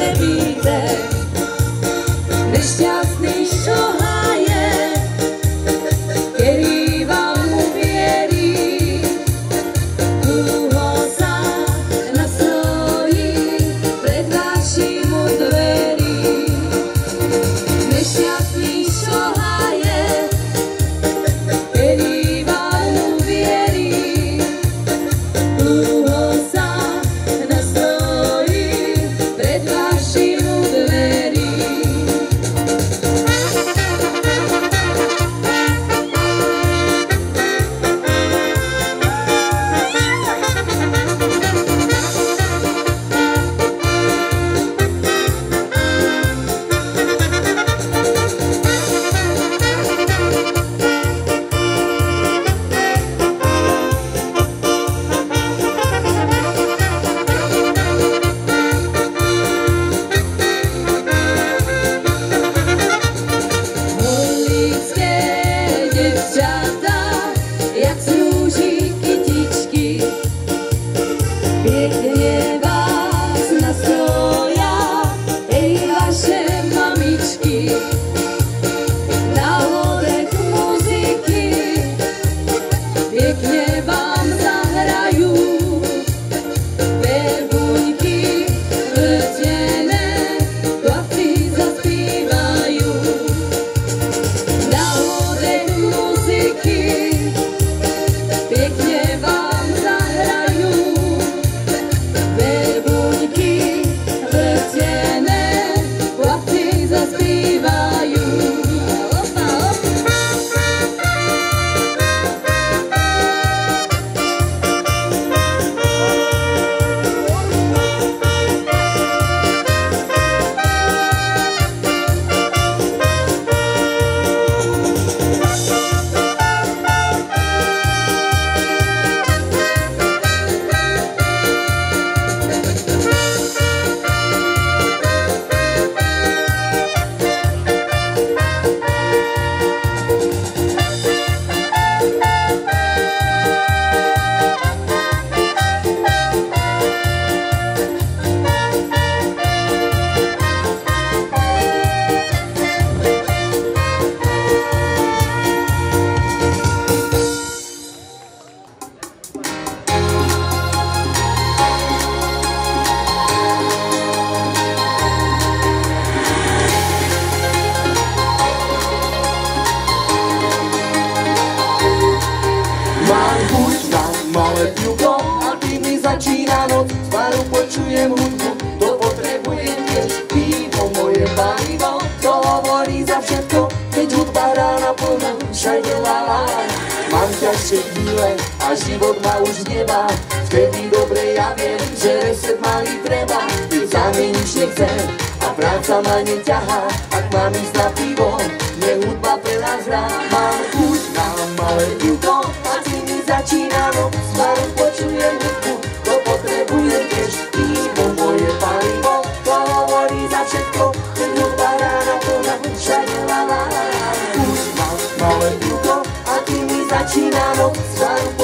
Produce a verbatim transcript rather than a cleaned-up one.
nevíde. Nešťastný šohaje, ktorý vám uvierí, dlho sa nastojí pred vašim dverí. Nešťastný šohaje, ktorý vám uvierí, dlho sa nastojí pred vašim dverí. Pěkně vás nastroja, ej vaše mamičky, na vodech muziky, pěkně vám zahrajú, verbuňky vrtěné, chlapci zaspívajú. Na vodech muziky, pěkně vám zahrajú, verbuňky vrtěné, chlapci zaspívajú. Opa, opa. Mám chuť na malé pivko a tým mi začína noc. Z baru počujem hudbu, to potrebujem tiež. Pivo moje palivo, to hovorí za všetko. Keď hudba hrá naplno, všade lalá. Mám ťažšie chvíle a život ma už nebá. Vtedy dobre ja viem, že reset malý treba. Ty za mňa nič nechcem a práca ma neťahá. Ak mám ísť na pivo, mne hudba pre nás hrá. Mám chuť na malé pivko a tým mi začína noc. Z baru počujem hudbu, to potrebujem tiež. Pivo moje palivo, to hovorí za všetko. Keď hudba hrá naplno, všade lalá. Chuť na malé pivko a tým mi začína noc. Z baru